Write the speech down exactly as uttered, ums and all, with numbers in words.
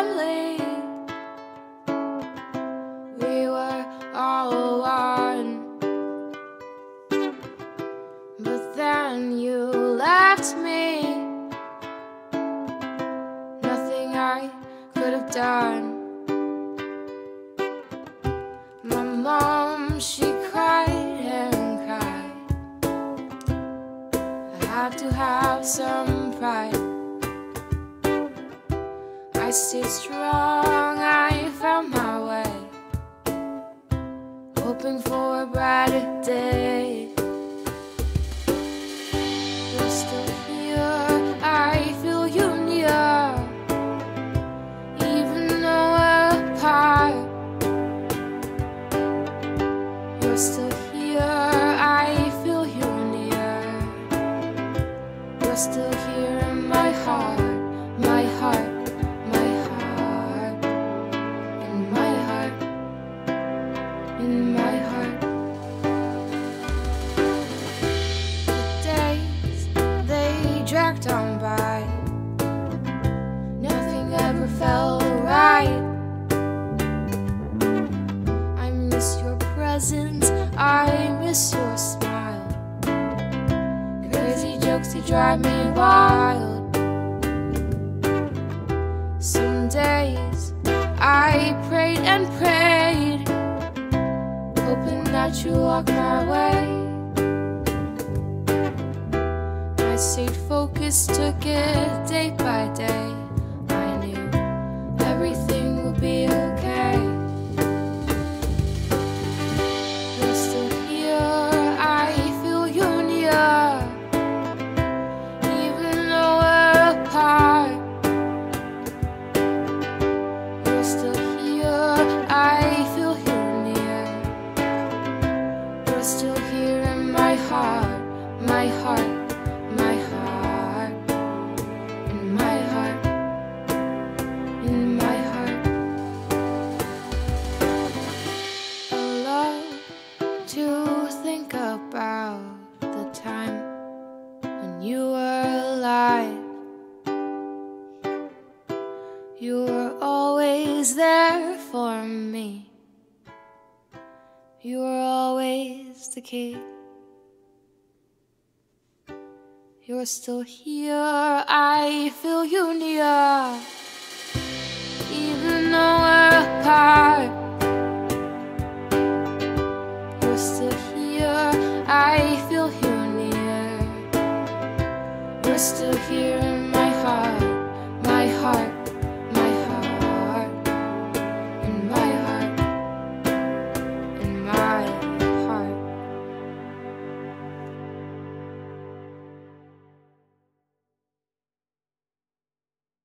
family. We were all one, but then you left me. Nothing I could have done. My mom, she cried and cried. I had to have some pride. I stayed strong, I found my way, hoping for a brighter day. You're still here, I feel you near, even though we're apart. You're still here, I feel you near. You're still here in my heart, my heart. In my heart, the days, they dragged on by. Nothing ever felt right. I miss your presence, I miss your smile. Crazy jokes, they drive me wild. Some days I prayed and prayed, hoping that you walk my way. I stayed focused, took it day by day. I knew everything would be okay. You're still here, I feel you near, even though we're apart. You're still here, I feel you. You're still here in my heart, my heart, my heart, in my heart, in my heart. I love to think about the time when you were alive. You were always there for me. You were always the key. You're still here, I feel you near, even though we're apart. You're still here, I feel you near. You're still here in my heart, my heart.